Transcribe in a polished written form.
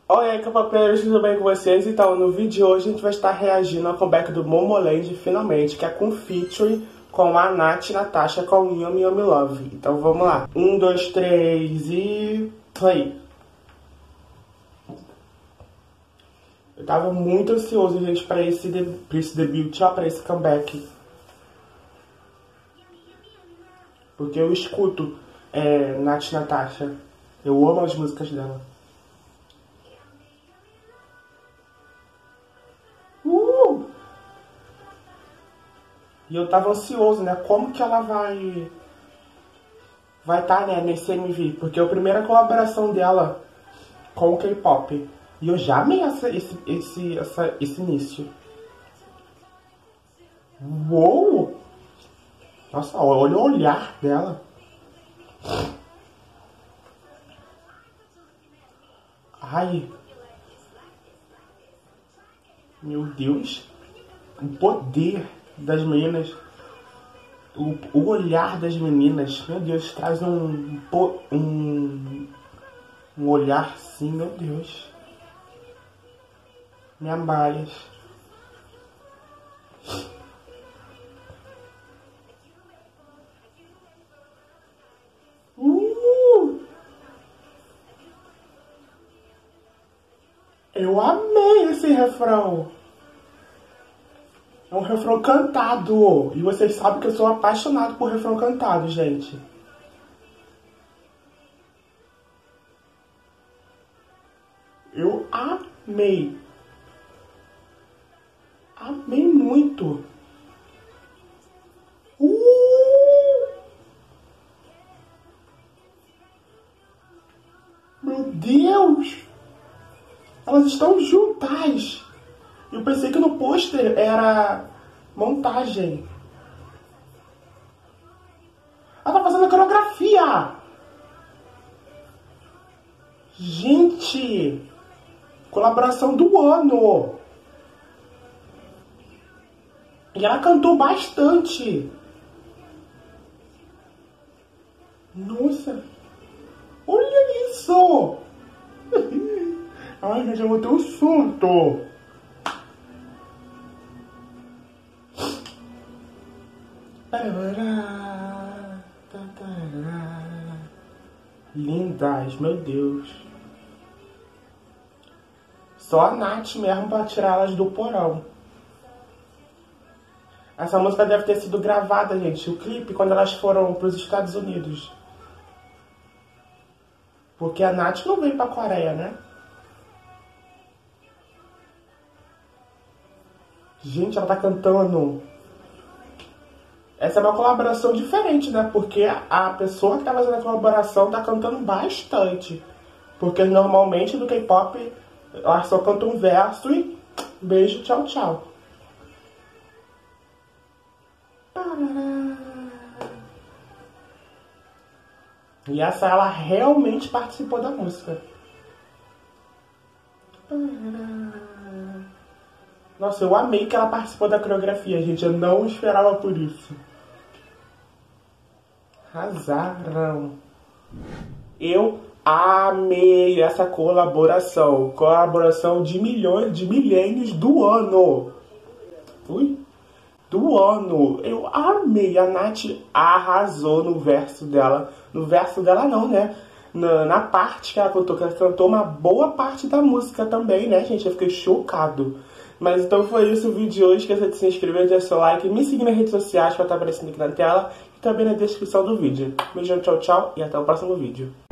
Oi, capapeiros, tudo bem com vocês? Então, no vídeo de hoje a gente vai estar reagindo ao comeback do Momoland, finalmente, que é com featuring com a Nath e Natasha com Yummy Yummy Love. Então vamos lá. 1, 2, 3 e... aí. Eu tava muito ansioso, gente, pra esse debut, ó, pra esse comeback. Porque eu escuto Nath e Natasha. Eu amo as músicas dela. E eu tava ansioso, né? Como que ela vai estar, né, nesse MV? Porque é a primeira colaboração dela com o K-pop. E eu já amei esse início. Uou! Nossa, olha o olhar dela. Ai. Meu Deus. O poder das meninas. O olhar das meninas. Meu Deus, traz um olhar assim, meu Deus. Me amais. Eu amei esse refrão. É um refrão cantado. E vocês sabem que eu sou apaixonado por refrão cantado, gente. Eu amei. Amei muito. Meu Deus! Elas estão juntas. Eu pensei que no pôster era montagem. Ela tá fazendo a coreografia. Gente, colaboração do ano. E ela cantou bastante. Nossa, olha isso. Ai, gente, eu vou ter um surto. Lindas, meu Deus. Só a Nath mesmo pra tirá-las do porão. Essa música deve ter sido gravada, gente, o clipe, quando elas foram pros Estados Unidos. Porque a Nath não veio pra Coreia, né? Gente, ela tá cantando. Essa é uma colaboração diferente, né? Porque a pessoa que tá fazendo a colaboração tá cantando bastante. Porque normalmente no K-pop ela só canta um verso e beijo, tchau, tchau. E essa ela realmente participou da música. Nossa, eu amei que ela participou da coreografia, gente. Eu não esperava por isso. Arrasaram. Eu amei essa colaboração. Colaboração de milhões, de milênios do ano. Ui? Do ano. Eu amei. A Nath arrasou no verso dela. No verso dela não, né? Na parte que ela cantou uma boa parte da música também, né, gente? Eu fiquei chocado. Mas então foi isso o vídeo de hoje. Esqueça de se inscrever, deixar seu like, me seguir nas redes sociais para estar aparecendo aqui na tela e também na descrição do vídeo. Beijão, tchau, tchau e até o próximo vídeo.